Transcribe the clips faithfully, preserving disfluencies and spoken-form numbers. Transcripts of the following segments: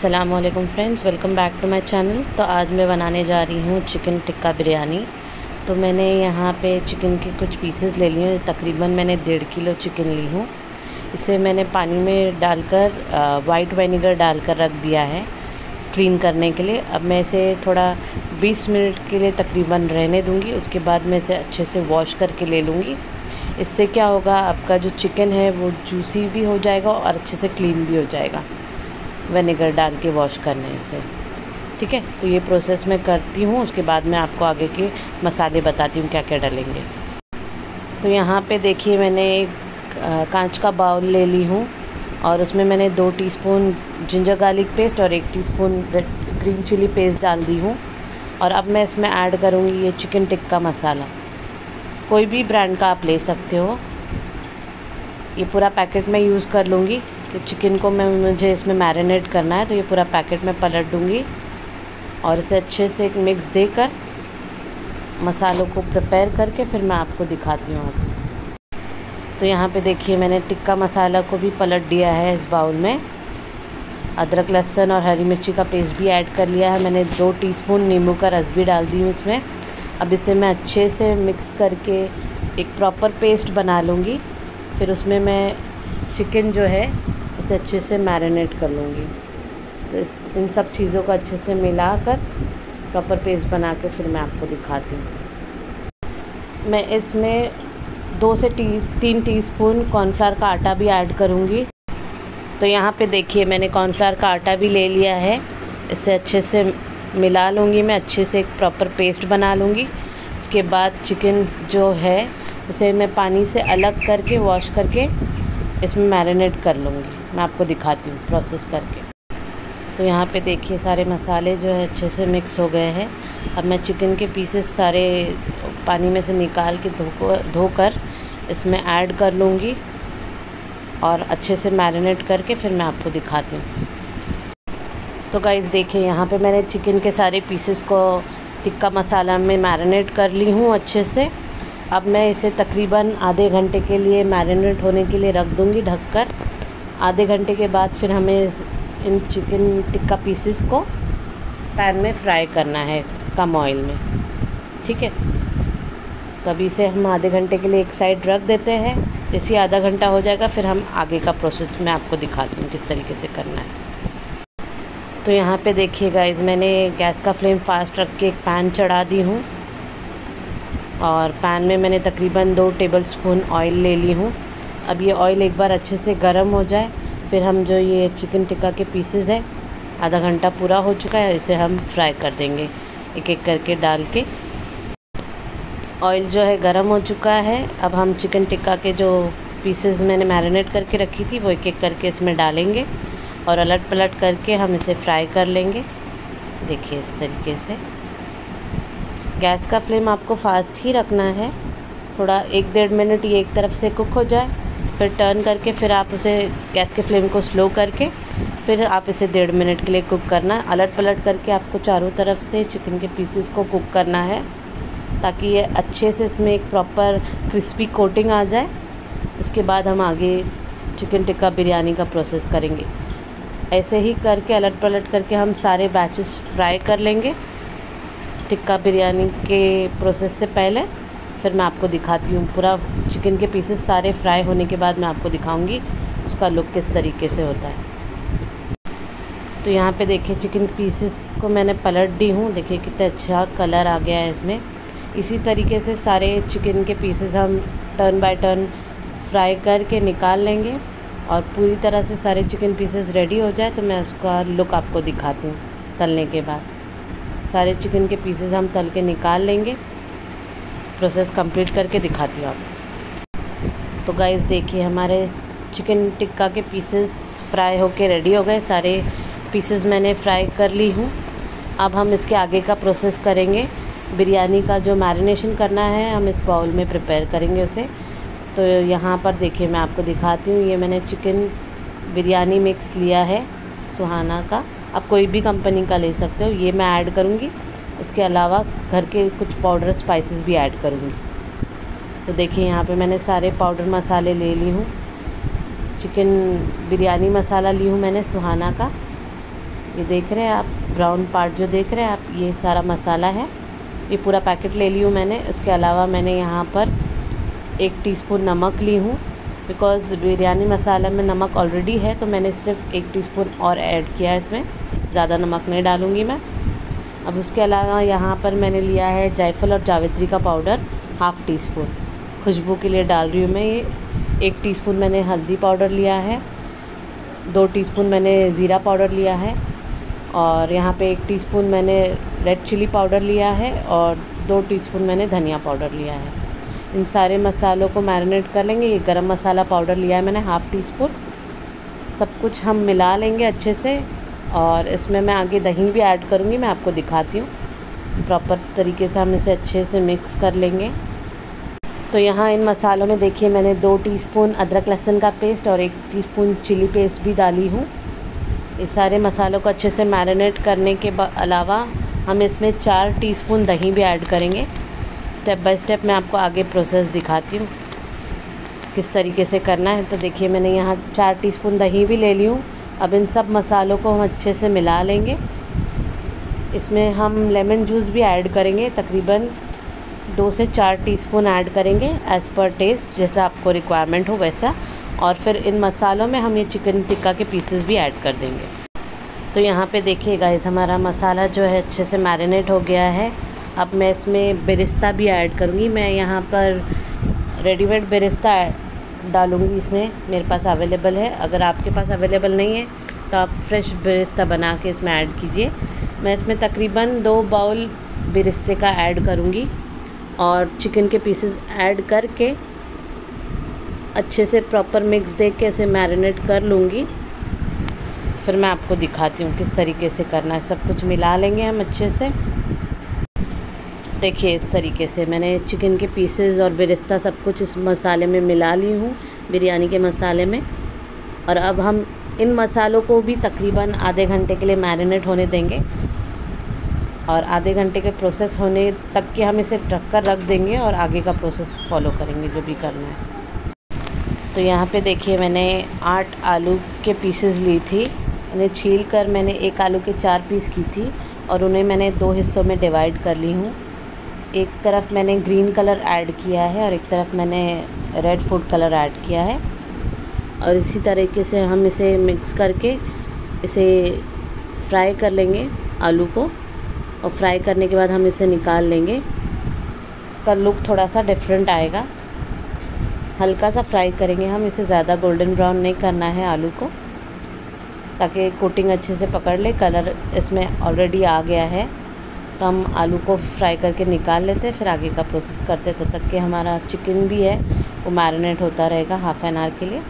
अस्सलामुअलैकुम friends, welcome back to my channel. तो आज मैं बनाने जा रही हूँ चिकन टिक्का बिरयानी। तो मैंने यहाँ पे चिकन के कुछ पीसेस ले लिए हैं। तकरीबन मैंने डेढ़ किलो चिकन ली हूँ। इसे मैंने पानी में डालकर वाइट विनेगर डालकर रख दिया है क्लीन करने के लिए। अब मैं इसे थोड़ा बीस मिनट के लिए तकरीबन रहने दूँगी। उसके बाद मैं इसे अच्छे से वॉश करके ले लूँगी। इससे क्या होगा, आपका जो चिकन है वो जूसी भी हो जाएगा और अच्छे से क्लीन भी हो जाएगा विनेगर डाल के वॉश करने से। ठीक है, तो ये प्रोसेस मैं करती हूँ। उसके बाद मैं आपको आगे के मसाले बताती हूँ क्या क्या डालेंगे। तो यहाँ पे देखिए, मैंने एक कांच का बाउल ले ली हूँ और उसमें मैंने दो टीस्पून जिंजर गार्लिक पेस्ट और एक teaspoon red green chilli paste डाल दी हूँ। और अब मैं इसमें ऐड करूँगी ये चिकन टिक्का मसाला। कोई भी ब्रांड का आप ले सकते हो। ये पूरा पैकेट में यूज़ कर लूँगी कि चिकन को मैं मुझे इसमें मैरिनेट करना है। तो ये पूरा पैकेट में पलट दूँगी और इसे अच्छे से एक मिक्स देकर मसालों को प्रिपेयर करके फिर मैं आपको दिखाती हूँ आगे। तो यहाँ पे देखिए, मैंने टिक्का मसाला को भी पलट दिया है इस बाउल में। अदरक लहसुन और हरी मिर्ची का पेस्ट भी ऐड कर लिया है। मैंने दो टीस्पून नींबू का रस भी डाल दी हूँ इसमें। अब इसे मैं अच्छे से मिक्स करके एक प्रॉपर पेस्ट बना लूँगी। फिर उसमें मैं चिकन जो है उसे अच्छे से मैरिनेट कर लूँगी। तो इस इन सब चीज़ों को अच्छे से मिलाकर प्रॉपर पेस्ट बना के फिर मैं आपको दिखाती हूँ। मैं इसमें दो से टी तीन टीस्पून कॉर्नफ्लावर का आटा भी ऐड करूँगी। तो यहाँ पे देखिए, मैंने कॉर्नफ्लावर का आटा भी ले लिया है। इसे अच्छे से मिला लूँगी मैं, अच्छे से एक प्रॉपर पेस्ट बना लूँगी। उसके बाद चिकन जो है उसे मैं पानी से अलग करके वॉश करके इसमें मैरिनेट कर लूँगी। मैं आपको दिखाती हूँ प्रोसेस करके। तो यहाँ पे देखिए, सारे मसाले जो है अच्छे से मिक्स हो गए हैं। अब मैं चिकन के पीसेस सारे पानी में से निकाल के धो धोकर इसमें ऐड कर लूँगी और अच्छे से मैरिनेट करके फिर मैं आपको दिखाती हूँ। तो गाइस देखिए, यहाँ पे मैंने चिकन के सारे पीसेस को टिक्का मसाला में मैरिनेट कर ली हूँ अच्छे से। अब मैं इसे तकरीबन आधे घंटे के लिए मैरिनेट होने के लिए रख दूँगी ढककर। आधे घंटे के बाद फिर हमें इन चिकन टिक्का पीसेस को पैन में फ्राई करना है कम ऑयल में। ठीक है, तो अभी इसे हम आधे घंटे के लिए एक साइड रख देते हैं। जैसे आधा घंटा हो जाएगा फिर हम आगे का प्रोसेस मैं आपको दिखाती हूँ किस तरीके से करना है। तो यहाँ पे देखिए गाइस, मैंने गैस का फ्लेम फास्ट रख के एक पैन चढ़ा दी हूँ और पैन में मैंने तकरीबन दो टेबलस्पून ऑयल ले ली हूँ। अब ये ऑयल एक बार अच्छे से गर्म हो जाए फिर हम जो ये चिकन टिक्का के पीसेस है, आधा घंटा पूरा हो चुका है, इसे हम फ्राई कर देंगे एक एक करके डाल के। ऑयल जो है गर्म हो चुका है। अब हम चिकन टिक्का के जो पीसेस मैंने मैरिनेट करके रखी थी वो एक एक करके इसमें डालेंगे और अलट पलट करके हम इसे फ्राई कर लेंगे। देखिए इस तरीके से। गैस का फ्लेम आपको फास्ट ही रखना है। थोड़ा एक डेढ़ मिनट ये एक तरफ से कुक हो जाए, फिर टर्न करके फिर आप उसे गैस के फ्लेम को स्लो करके फिर आप इसे डेढ़ मिनट के लिए कुक करना। अलट पलट करके आपको चारों तरफ से चिकन के पीसेस को कुक करना है ताकि ये अच्छे से इसमें एक प्रॉपर क्रिस्पी कोटिंग आ जाए। उसके बाद हम आगे चिकन टिक्का बिरयानी का प्रोसेस करेंगे। ऐसे ही करके अलट पलट करके हम सारे बैचेस फ्राई कर लेंगे टिक्का बिरयानी के प्रोसेस से पहले। फिर मैं आपको दिखाती हूँ पूरा चिकन के पीसेस सारे फ्राई होने के बाद मैं आपको दिखाऊंगी उसका लुक किस तरीके से होता है। तो यहाँ पे देखिए, चिकन पीसेस को मैंने पलट दी हूँ। देखिए कितना अच्छा कलर आ गया है इसमें। इसी तरीके से सारे चिकन के पीसेस हम टर्न बाय टर्न फ्राई करके निकाल लेंगे और पूरी तरह से सारे चिकन पीसेस रेडी हो जाए तो मैं उसका लुक आपको दिखाती हूँ। तलने के बाद सारे चिकन के पीसेस हम तल के निकाल लेंगे। प्रोसेस कंप्लीट करके दिखाती हूँ आपको। तो गाइस देखिए, हमारे चिकन टिक्का के पीसेस फ्राई होके रेडी हो गए। सारे पीसेस मैंने फ्राई कर ली हूँ। अब हम इसके आगे का प्रोसेस करेंगे। बिरयानी का जो मैरिनेशन करना है हम इस बाउल में प्रिपेयर करेंगे उसे। तो यहाँ पर देखिए, मैं आपको दिखाती हूँ। ये मैंने चिकन बिरयानी मिक्स लिया है सुहाना का। आप कोई भी कंपनी का ले सकते हो। ये मैं ऐड करूँगी। उसके अलावा घर के कुछ पाउडर स्पाइसेस भी ऐड करूँगी। तो देखिए, यहाँ पे मैंने सारे पाउडर मसाले ले ली हूँ। चिकन बिरयानी मसाला ली हूँ मैंने सुहाना का। ये देख रहे हैं आप, ब्राउन पार्ट जो देख रहे हैं आप, ये सारा मसाला है। ये पूरा पैकेट ले ली हूँ मैंने। इसके अलावा मैंने यहाँ पर एक टीस्पून नमक ली हूँ, बिकॉज़ बिरयानी मसाला में नमक ऑलरेडी है, तो मैंने सिर्फ एक टीस्पून और ऐड किया है इसमें, ज़्यादा नमक नहीं डालूँगी मैं। अब उसके अलावा यहाँ पर मैंने लिया है जायफल और जावित्री का पाउडर हाफ़ टी स्पून, खुशबू के लिए डाल रही हूँ मैं ये। एक टीस्पून मैंने हल्दी पाउडर लिया है, दो टीस्पून मैंने ज़ीरा पाउडर लिया है, और यहाँ पे एक टीस्पून मैंने रेड चिली पाउडर लिया है, और दो टीस्पून मैंने धनिया पाउडर लिया है। इन सारे मसालों को मैरिनेट कर लेंगे। ये गरम मसाला पाउडर लिया है मैंने हाफ़ टी स्पून। सब कुछ हम मिला लेंगे अच्छे से, और इसमें मैं आगे दही भी ऐड करूँगी, मैं आपको दिखाती हूँ। प्रॉपर तरीके से हम इसे अच्छे से मिक्स कर लेंगे। तो यहाँ इन मसालों में देखिए मैंने दो टीस्पून अदरक लहसुन का पेस्ट और एक टीस्पून चिली पेस्ट भी डाली हूँ। इस सारे मसालों को अच्छे से मैरिनेट करने के अलावा हम इसमें चार टीस्पून दही भी ऐड करेंगे। स्टेप बाय स्टेप मैं आपको आगे प्रोसेस दिखाती हूँ किस तरीके से करना है। तो देखिए मैंने यहाँ चार टीस्पून दही भी ले ली हूँ। अब इन सब मसालों को हम अच्छे से मिला लेंगे। इसमें हम लेमन जूस भी ऐड करेंगे, तकरीबन दो से चार टीस्पून ऐड करेंगे एज़ पर टेस्ट, जैसा आपको रिक्वायरमेंट हो वैसा। और फिर इन मसालों में हम ये चिकन टिक्का के पीसेस भी ऐड कर देंगे। तो यहाँ पे देखिए गाइस, हमारा मसाला जो है अच्छे से मैरिनेट हो गया है। अब मैं इसमें बेरिस्ता भी ऐड करूँगी। मैं यहाँ पर रेडीमेड बेरिस्ता डालूँगी इसमें, मेरे पास अवेलेबल है। अगर आपके पास अवेलेबल नहीं है तो आप फ्रेश बेरिस्ता बना के इसमें ऐड कीजिए। मैं इसमें तकरीबन दो बाउल बेरिस्ते का ऐड करूँगी, और चिकन के पीसेस ऐड करके अच्छे से प्रॉपर मिक्स दे के इसे मैरिनेट कर लूँगी। फिर मैं आपको दिखाती हूँ किस तरीके से करना है। सब कुछ मिला लेंगे हम अच्छे से। देखिए इस तरीके से मैंने चिकन के पीसेस और बेरिस्ता सब कुछ इस मसाले में मिला ली हूँ, बिरयानी के मसाले में। और अब हम इन मसालों को भी तकरीबन आधे घंटे के लिए मैरिनेट होने देंगे, और आधे घंटे के प्रोसेस होने तक के हम इसे ढक कर रख देंगे और आगे का प्रोसेस फॉलो करेंगे जो भी करना है। तो यहाँ पे देखिए मैंने आठ आलू के पीसेस ली थी। उन्हें छील कर मैंने एक आलू के चार पीस की थी, और उन्हें मैंने दो हिस्सों में डिवाइड कर ली हूँ। एक तरफ मैंने ग्रीन कलर ऐड किया है और एक तरफ मैंने रेड फूड कलर ऐड किया है। और इसी तरीके से हम इसे मिक्स करके इसे फ्राई कर लेंगे आलू को, और फ्राई करने के बाद हम इसे निकाल लेंगे। इसका लुक थोड़ा सा डिफरेंट आएगा। हल्का सा फ्राई करेंगे हम इसे, ज़्यादा गोल्डन ब्राउन नहीं करना है आलू को, ताकि कोटिंग अच्छे से पकड़ ले। कलर इसमें ऑलरेडी आ गया है, तो हम आलू को फ्राई करके निकाल लेते हैं, फिर आगे का प्रोसेस करते तब तक कि हमारा चिकन भी है वो मैरिनेट होता रहेगा हाफ़ एन आवर के लिए।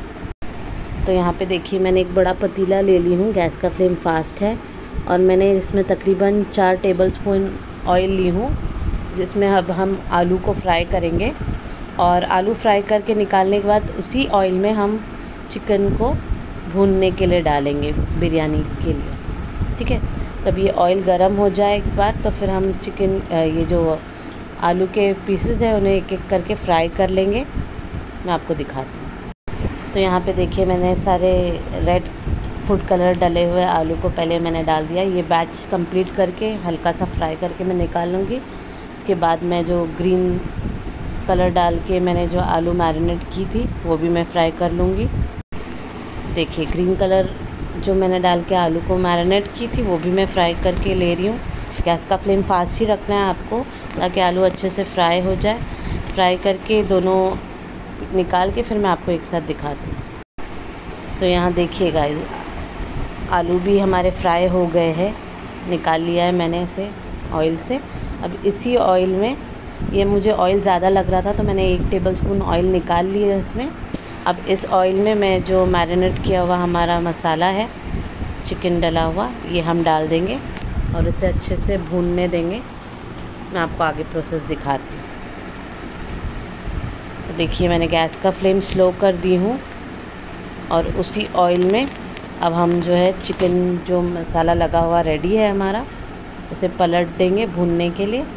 तो यहाँ पे देखिए मैंने एक बड़ा पतीला ले ली हूँ, गैस का फ्लेम फास्ट है, और मैंने इसमें तकरीबन चार टेबलस्पून ऑयल ली हूँ, जिसमें अब हम आलू को फ्राई करेंगे। और आलू फ्राई करके निकालने के बाद उसी ऑयल में हम चिकन को भूनने के लिए डालेंगे बिरयानी के लिए, ठीक है। तब ये ऑयल गरम हो जाए एक बार, तो फिर हम चिकन ये जो आलू के पीसेस हैं उन्हें एक एक करके फ्राई कर लेंगे। मैं आपको दिखाती हूँ। तो यहाँ पे देखिए मैंने सारे रेड फूड कलर डले हुए आलू को पहले मैंने डाल दिया। ये बैच कंप्लीट करके हल्का सा फ्राई करके मैं निकाल लूँगी। इसके बाद मैं जो ग्रीन कलर डाल के मैंने जो आलू मैरिनेट की थी वो भी मैं फ्राई कर लूँगी। देखिए ग्रीन कलर जो मैंने डाल के आलू को मैरिनेट की थी वो भी मैं फ्राई करके ले रही हूँ। गैस का फ्लेम फास्ट ही रखना है आपको, ताकि आलू अच्छे से फ्राई हो जाए। फ्राई करके दोनों निकाल के फिर मैं आपको एक साथ दिखाती हूँ। तो यहाँ देखिए गाइस, आलू भी हमारे फ्राई हो गए हैं, निकाल लिया है मैंने उसे ऑयल से। अब इसी ऑयल में, ये मुझे ऑयल ज़्यादा लग रहा था तो मैंने एक टेबलस्पून ऑयल निकाल लिया इसमें। अब इस ऑयल में मैं जो मैरिनेट किया हुआ हमारा मसाला है, चिकन डला हुआ, ये हम डाल देंगे और इसे अच्छे से भूनने देंगे। मैं आपको आगे प्रोसेस दिखाती हूँ। तो देखिए मैंने गैस का फ्लेम स्लो कर दी हूँ, और उसी ऑयल में अब हम जो है चिकन, जो मसाला लगा हुआ रेडी है हमारा, उसे पलट देंगे भूनने के लिए।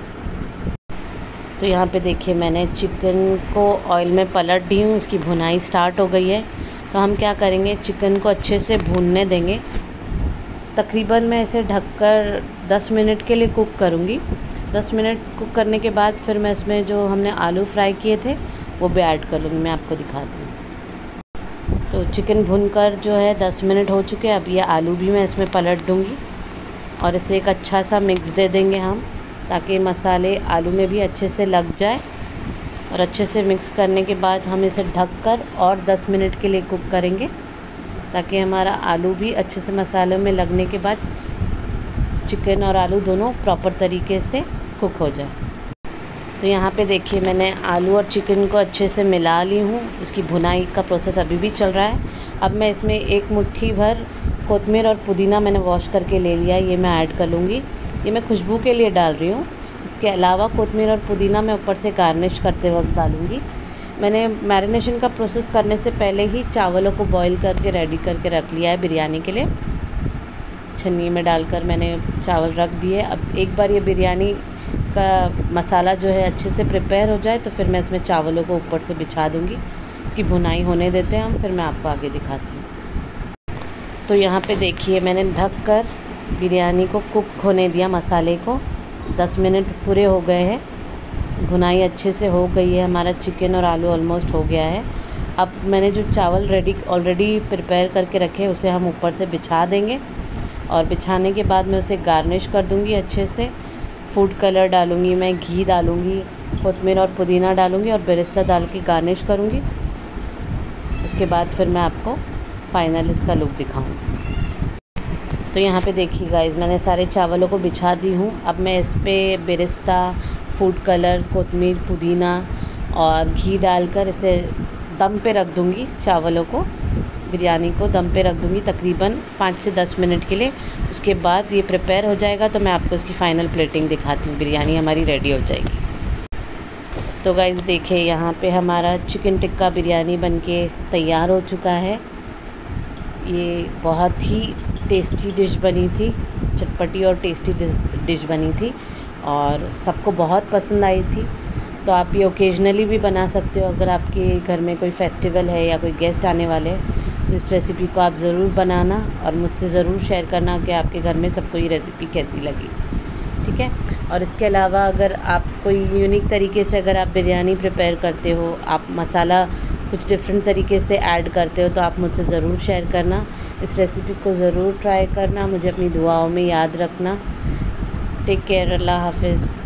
तो यहाँ पे देखिए मैंने चिकन को ऑयल में पलट दी हूँ, उसकी भुनाई स्टार्ट हो गई है। तो हम क्या करेंगे, चिकन को अच्छे से भूनने देंगे। तकरीबन मैं इसे ढककर दस मिनट के लिए कुक करूँगी। दस मिनट कुक करने के बाद फिर मैं इसमें जो हमने आलू फ्राई किए थे वो भी ऐड कर लूँगी। मैं आपको दिखाती हूँ। तो चिकन भूनकर जो है दस मिनट हो चुके हैं। अब ये आलू भी मैं इसमें पलट दूँगी और इसे एक अच्छा सा मिक्स दे देंगे हम, ताकि मसाले आलू में भी अच्छे से लग जाए। और अच्छे से मिक्स करने के बाद हम इसे ढककर और दस मिनट के लिए कुक करेंगे, ताकि हमारा आलू भी अच्छे से मसालों में लगने के बाद चिकन और आलू दोनों प्रॉपर तरीके से कुक हो जाए। तो यहाँ पे देखिए मैंने आलू और चिकन को अच्छे से मिला ली हूँ। इसकी भुनाई का प्रोसेस अभी भी चल रहा है। अब मैं इसमें एक मुट्ठी भर कोतमीर और पुदीना मैंने वॉश करके ले लिया है, ये मैं ऐड कर लूँगी। ये मैं खुशबू के लिए डाल रही हूँ। इसके अलावा कोतमीर और पुदीना मैं ऊपर से गार्निश करते वक्त डालूँगी। मैंने मैरिनेशन का प्रोसेस करने से पहले ही चावलों को बॉईल करके रेडी करके रख लिया है बिरयानी के लिए। छन्नी में डालकर मैंने चावल रख दिए। अब एक बार ये बिरयानी का मसाला जो है अच्छे से प्रिपेयर हो जाए तो फिर मैं इसमें चावलों को ऊपर से बिछा दूँगी। इसकी भुनाई होने देते हैं हम, फिर मैं आपको आगे दिखाती हूँ। तो यहाँ पे देखिए मैंने ढक कर बिरयानी को कुक होने दिया, मसाले को। दस मिनट पूरे हो गए हैं। भुनाई अच्छे से हो गई है, हमारा चिकन और आलू ऑलमोस्ट हो गया है। अब मैंने जो चावल रेडी ऑलरेडी प्रिपेयर करके रखे हैं उसे हम ऊपर से बिछा देंगे और बिछाने के बाद मैं उसे गार्निश कर दूँगी अच्छे से। फूड कलर डालूँगी, मैं घी डालूँगी, कोतमीर और पुदीना डालूँगी और बेरेस्ता डाल के गार्निश करूँगी। उसके बाद फिर मैं आपको फाइनल इसका लुक दिखाऊँगी। तो यहाँ पे देखिए गाइस मैंने सारे चावलों को बिछा दी हूँ। अब मैं इस पर बेरेस्ता, फूड कलर, कोतमीर, पुदीना और घी डालकर इसे दम पे रख दूँगी। चावलों को, बिरयानी को दम पे रख दूँगी तकरीबन पाँच से दस मिनट के लिए। उसके बाद ये प्रिपेयर हो जाएगा तो मैं आपको इसकी फ़ाइनल प्लेटिंग दिखाती हूँ। बिरयानी हमारी रेडी हो जाएगी। तो गाइस देखिए यहाँ पे हमारा चिकन टिक्का बिरयानी बनके तैयार हो चुका है। ये बहुत ही टेस्टी डिश बनी थी, चटपटी और टेस्टी डिश बनी थी और सबको बहुत पसंद आई थी। तो आप ये ओकेजनली भी बना सकते हो। अगर आपके घर में कोई फेस्टिवल है या कोई गेस्ट आने वाले हैं तो इस रेसिपी को आप ज़रूर बनाना और मुझसे ज़रूर शेयर करना कि आपके घर में सबको ये रेसिपी कैसी लगी। ठीक है। और इसके अलावा अगर आप कोई यूनिक तरीके से अगर आप बिरयानी प्रिपेयर करते हो, आप मसाला कुछ डिफरेंट तरीके से ऐड करते हो, तो आप मुझसे ज़रूर शेयर करना। इस रेसिपी को ज़रूर ट्राई करना। मुझे अपनी दुआओं में याद रखना। Take care. अल्लाह हाफ़िज़।